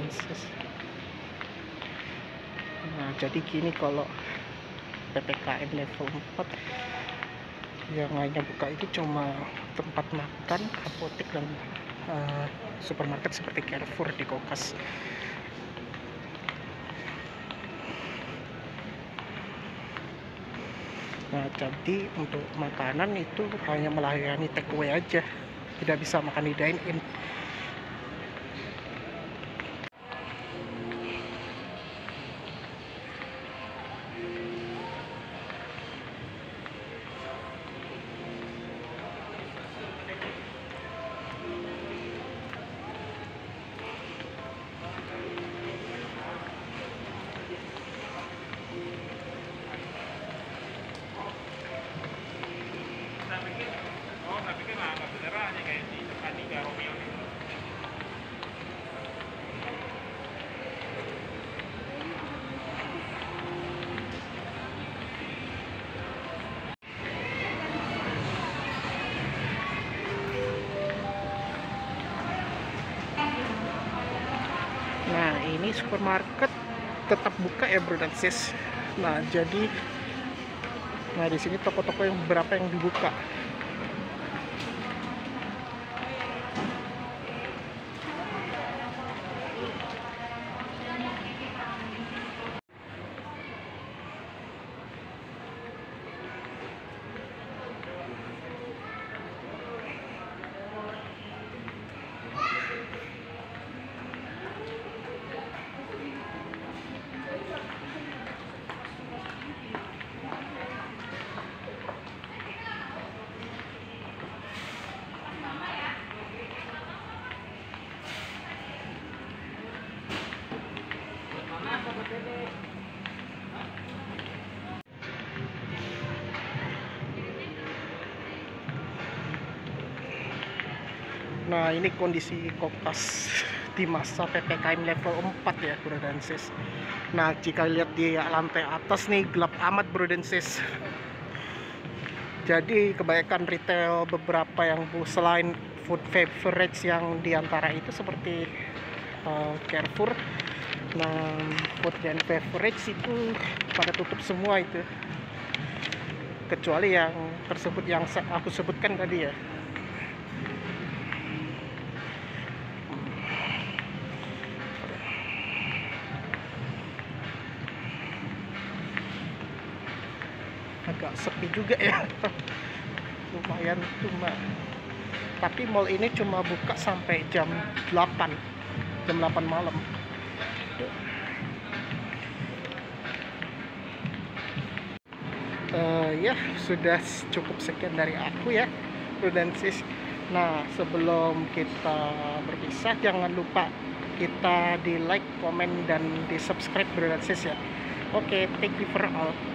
sis. Nah jadi gini, kalau PPKM level 4 yang hanya buka itu cuma tempat makan, apotek, dan supermarket seperti Carrefour di Kokas. Nah jadi untuk makanan itu hanya melayani take away aja, tidak bisa makan di dine in. Nah ini supermarket tetap buka ya bro dan sis. Nah jadi di sini toko-toko yang beberapa yang dibuka. Nah ini kondisi Kokas di masa PPKM level 4 ya bro dan sis. Nah jika lihat di lantai atas nih gelap amat bro dan sis. Jadi kebanyakan retail beberapa yang selain food favorites yang diantara itu seperti Carrefour, nah food dan favorites itu pada tutup semua itu, kecuali yang tersebut yang aku sebutkan tadi ya. Agak sepi juga ya. Lumayan cuma, tapi mall ini cuma buka sampai jam 8 malam. Ya sudah cukup sekian dari aku ya bro dan sis. Nah sebelum kita berpisah, jangan lupa kita di like, komen, dan di subscribe bro dan sis ya. Oke, thank you for all.